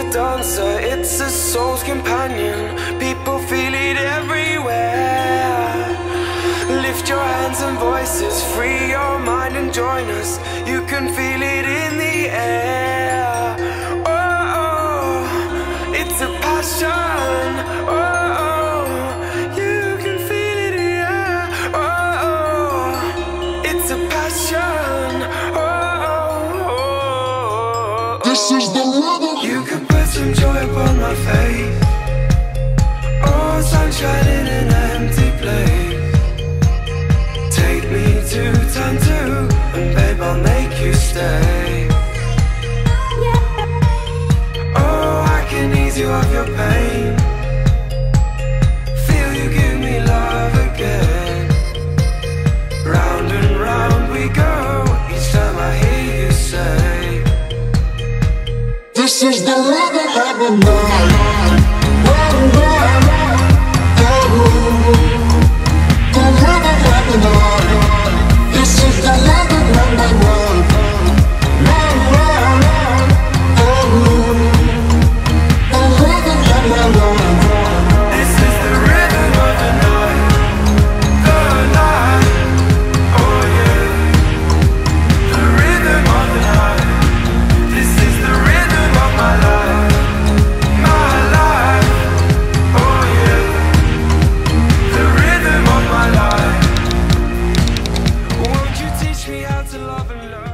dancer, it's a soul's companion. People feel it everywhere. Lift your hands and voices, free your mind and join us. You can feel it in the air. Oh, it's a passion. Oh, you can feel it here. Oh, it's a passion. Oh, This is the rhythm. you can put some joy upon my face. Oh, sunshine in an empty place. Take me to turn two, and babe, I'll make you stay. Oh, I can ease you of your pain. Feel you give me love again. Round and round we go, each time I hear you say, This is the rhythm of the night. The rhythm of the night. This is the rhythm of my life. The rhythm of my life. this is the rhythm of the night. The night, oh yeah. The rhythm of the night. This is the rhythm of my life. My life, oh yeah. The rhythm of my life. Won't you teach me how to love and learn?